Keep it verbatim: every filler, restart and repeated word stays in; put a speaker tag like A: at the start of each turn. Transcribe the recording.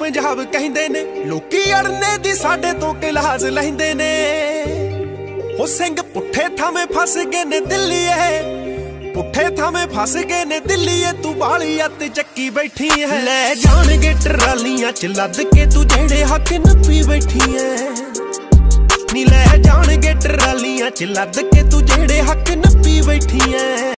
A: पंजाब कहंदे ने, लोकी अड़ने दी साडे तो क्लास लहिंदे ने। हो सिंह पुठे थामे फस गए ने दिल्लीए, पुठे थामे फस गए ने दिल्लीए। तू बालिया ते चक्की बैठी है, ले जाणगे ट्रालियां च लद के तू जेड़े हक नप्पी बैठी है। नी ले जाणगे ट्रालियां च लद के तू जेड़े हक नप्पी बैठी है।